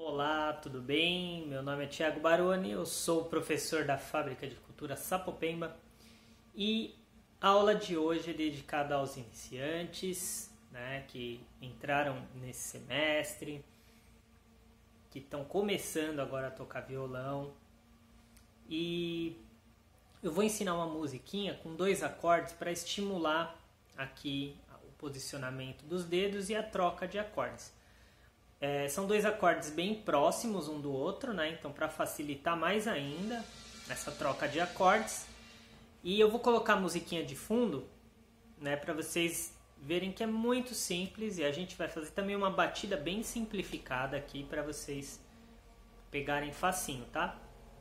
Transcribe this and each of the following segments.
Olá, tudo bem? Meu nome é Thiago Baroni, eu sou professor da Fábrica de Cultura Sapopemba e a aula de hoje é dedicada aos iniciantes, que entraram nesse semestre, que estão começando agora a tocar violão, e eu vou ensinar uma musiquinha com 2 acordes para estimular aqui o posicionamento dos dedos e a troca de acordes. São 2 acordes bem próximos um do outro, então para facilitar mais ainda essa troca de acordes. E eu vou colocar a musiquinha de fundo, para vocês verem que é muito simples, e a gente vai fazer também uma batida bem simplificada aqui para vocês pegarem facinho, tá?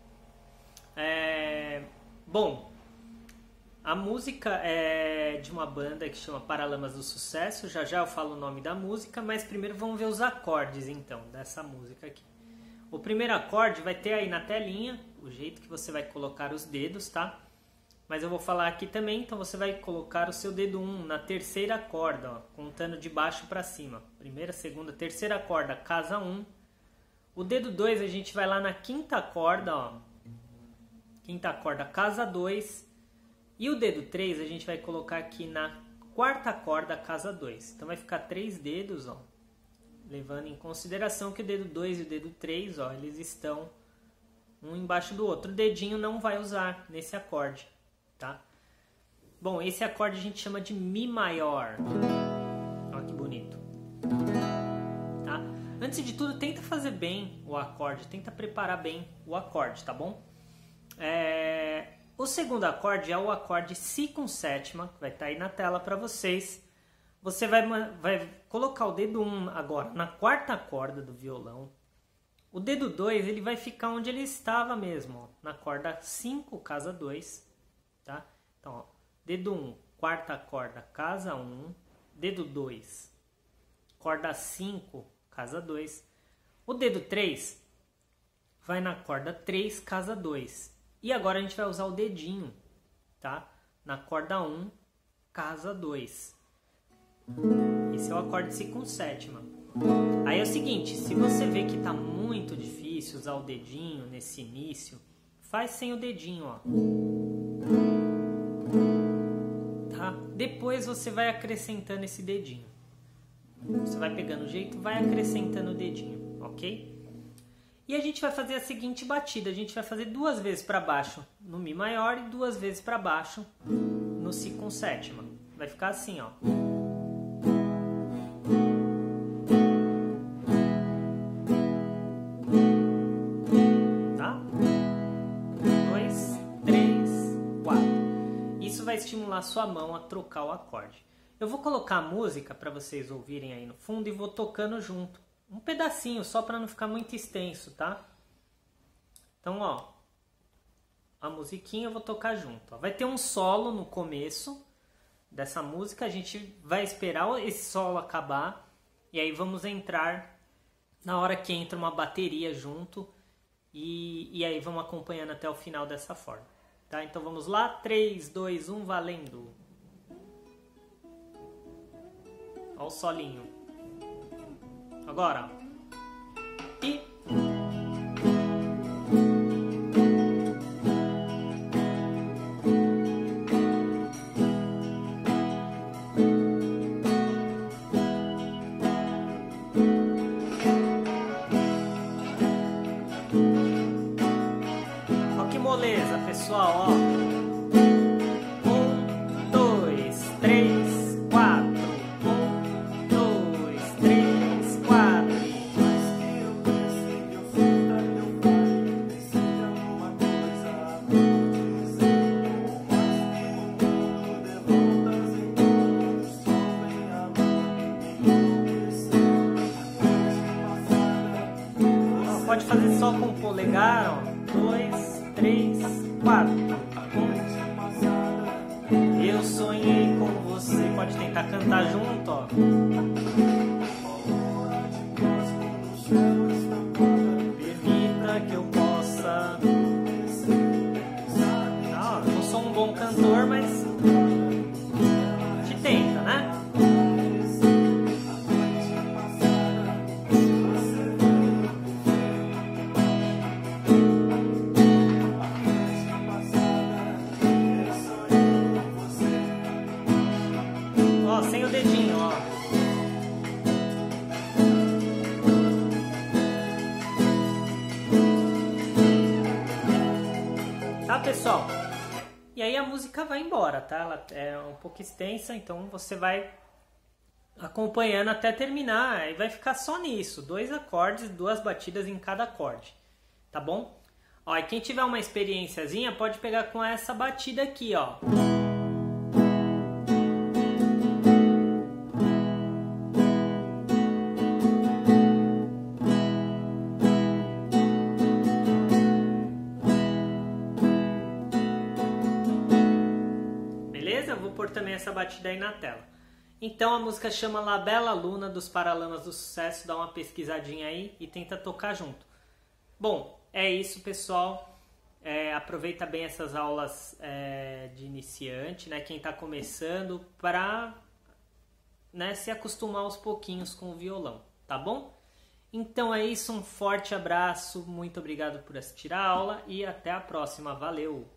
Bom, a música é de uma banda que chama Paralamas do Sucesso. Já já eu falo o nome da música, mas primeiro vamos ver os acordes então dessa música aqui. O primeiro acorde vai ter aí na telinha o jeito que você vai colocar os dedos, tá? Mas eu vou falar aqui também, então você vai colocar o seu dedo 1 na terceira corda, contando de baixo para cima. Primeira, segunda, terceira corda, casa 1. O dedo 2 a gente vai lá na quinta corda, quinta corda, casa 2. E o dedo 3 a gente vai colocar aqui na quarta corda, casa 2. Então vai ficar 3 dedos, levando em consideração que o dedo 2 e o dedo 3, eles estão um embaixo do outro. O dedinho não vai usar nesse acorde, tá? Bom, esse acorde a gente chama de Mi maior. Olha que bonito. Tá? Antes de tudo, tenta fazer bem o acorde, tenta preparar bem o acorde, tá bom? O segundo acorde é o acorde Si com sétima, que vai estar aí na tela para vocês. Você vai colocar o dedo 1 agora na quarta corda do violão. O dedo 2 ele vai ficar onde ele estava mesmo, na corda 5, casa 2. Tá? Então, dedo 1, quarta corda, casa 1. Dedo 2, corda 5, casa 2. O dedo 3 vai na corda 3, casa 2. E agora a gente vai usar o dedinho, tá? Na corda 1, casa 2. Esse é o acorde Si com sétima. Aí é o seguinte, se você vê que tá muito difícil usar o dedinho nesse início, faz sem o dedinho, Tá? Depois você vai acrescentando esse dedinho. Você vai pegando o jeito, vai acrescentando o dedinho, ok? E a gente vai fazer a seguinte batida, a gente vai fazer 2 vezes para baixo no Mi maior e 2 vezes para baixo no Si com sétima. Vai ficar assim, Tá? 2, 3, 4. Isso vai estimular sua mão a trocar o acorde. Eu vou colocar a música para vocês ouvirem aí no fundo e vou tocando junto. Um pedacinho, só para não ficar muito extenso, tá? Então, a musiquinha eu vou tocar junto. Vai ter um solo no começo dessa música, a gente vai esperar esse solo acabar e aí vamos entrar na hora que entra uma bateria junto e aí vamos acompanhando até o final dessa forma, tá? Então vamos lá, 3, 2, 1, valendo! Olha o solinho. Agora, e olha que moleza, pessoal, 1, 2, 3, 4. 1, 2, 3, 4. Pode fazer só com o polegar, 2, 3, 4. Eu sonhei com você. Pode tentar cantar junto, Permita que eu possa. Não sou um bom cantor, mas a gente tenta, né? pessoal? E aí a música vai embora, tá? Ela é um pouco extensa, então você vai acompanhando até terminar e vai ficar só nisso, 2 acordes, 2 batidas em cada acorde, tá bom? Ó, e quem tiver uma experiênciazinha pode pegar com essa batida aqui, ó. Beleza? Eu vou pôr também essa batida aí na tela. Então a música chama La Bella Luna dos Paralamas do Sucesso, dá uma pesquisadinha aí e tenta tocar junto. Bom, é isso, pessoal. Aproveita bem essas aulas de iniciante, né? Quem está começando, para se acostumar aos pouquinhos com o violão, tá bom? Então é isso, um forte abraço, muito obrigado por assistir a aula e até a próxima, valeu!